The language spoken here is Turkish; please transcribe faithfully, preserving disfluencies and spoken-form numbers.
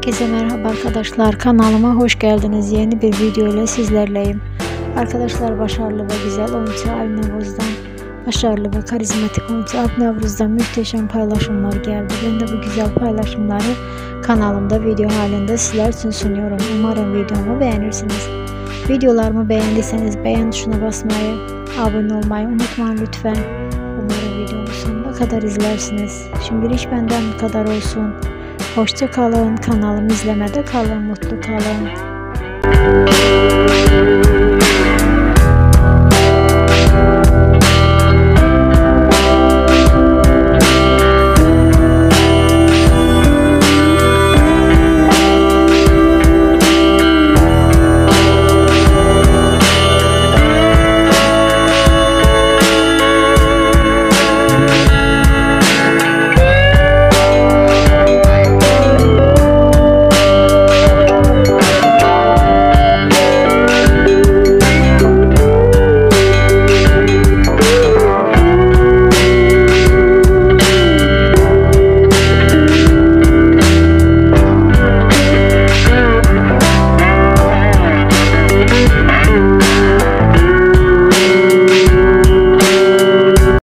Herkese merhaba arkadaşlar, kanalıma hoş geldiniz. Yeni bir video ile sizlerleyim. Arkadaşlar, başarılı ve güzel oyuncu Ali Nevruz'dan, başarılı ve karizmatik oyuncu Ali Nevruz'dan muhteşem paylaşımlar geldi. Ben de bu güzel paylaşımları kanalımda video halinde sizler için sunuyorum. Umarım videomu beğenirsiniz. Videolarımı beğendiyseniz beğen tuşuna basmayı, abone olmayı unutmayın lütfen. Umarım videomu sonuna kadar izlersiniz. Şimdilik benden bu kadar olsun. Hoşça kalın, kanalımı izlemede kalın, mutlu kalın.